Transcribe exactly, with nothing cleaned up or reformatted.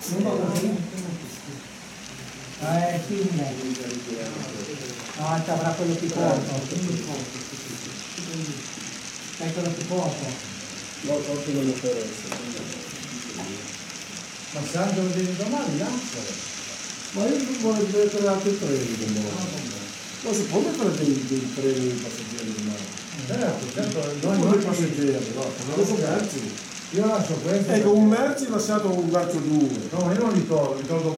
Non va così? Eh sì, no, ci avrà quello più corto. Sai quello più corto? No, proprio non interessa. Ma Sandro lo devi domani là? Ma io non voglio mettere altri treni con me. Ma si può mettere dei, dei treni passeggeri in mano? Certo, certo, Non noi dei non passeggeri, no, sono merci. Io lascio questo. Ecco, un merci lasciato un braccio duro. No, io non li tolgo, li tolgo